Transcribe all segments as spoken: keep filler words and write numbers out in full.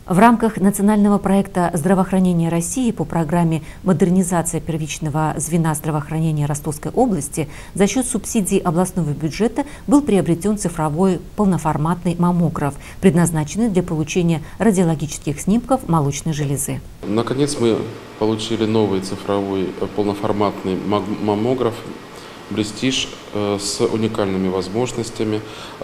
В рамках национального проекта здравоохранения России по программе «Модернизация первичного звена здравоохранения Ростовской области» за счет субсидий областного бюджета был приобретен цифровой полноформатный маммограф, предназначенный для получения радиологических снимков молочной железы. Наконец мы получили новый цифровой полноформатный маммограф «Брестиж» с уникальными возможностями,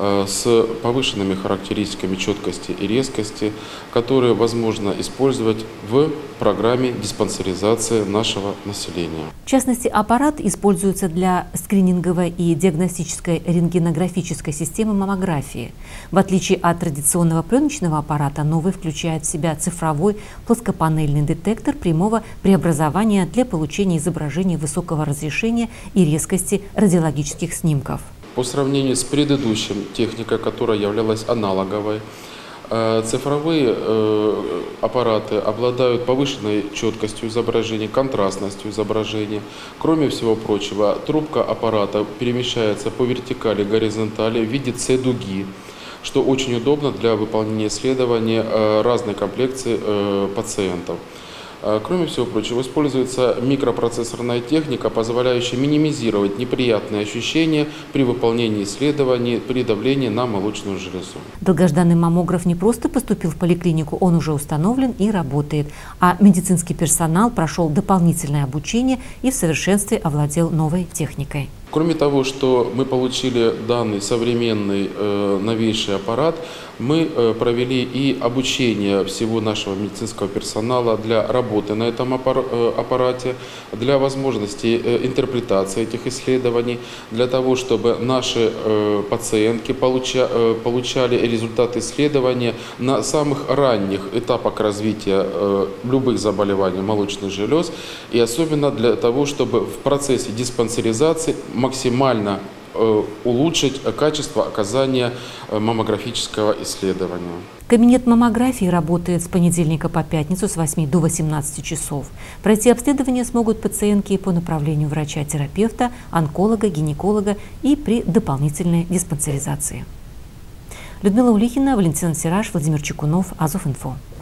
с повышенными характеристиками четкости и резкости, которые возможно использовать в программе диспансеризации нашего населения. В частности, аппарат используется для скрининговой и диагностической рентгенографической системы маммографии. В отличие от традиционного пленочного аппарата, новый включает в себя цифровой плоскопанельный детектор прямого преобразования для получения изображений высокого разрешения и резкости радиологических снимков. По сравнению с предыдущим техникой, которая являлась аналоговой, цифровые аппараты обладают повышенной четкостью изображения, контрастностью изображения. Кроме всего прочего, трубка аппарата перемещается по вертикали, горизонтали в виде С-дуги, что очень удобно для выполнения исследований разной комплекции пациентов. Кроме всего прочего, используется микропроцессорная техника, позволяющая минимизировать неприятные ощущения при выполнении исследований при давлении на молочную железу. Долгожданный маммограф не просто поступил в поликлинику, он уже установлен и работает, а медицинский персонал прошел дополнительное обучение и в совершенстве овладел новой техникой. Кроме того, что мы получили данный современный э, новейший аппарат, мы э, провели и обучение всего нашего медицинского персонала для работы на этом аппарате, для возможности э, интерпретации этих исследований, для того, чтобы наши э, пациентки получа, э, получали результаты исследования на самых ранних этапах развития э, любых заболеваний молочных желез, и особенно для того, чтобы в процессе диспансеризации максимально э, улучшить качество оказания э, маммографического исследования. Кабинет маммографии работает с понедельника по пятницу с восьми до восемнадцати часов. Пройти обследование смогут пациентки по направлению врача-терапевта, онколога, гинеколога и при дополнительной диспансеризации. Людмила Улихина, Валентин Сираж, Владимир Чекунов, Азов инфо.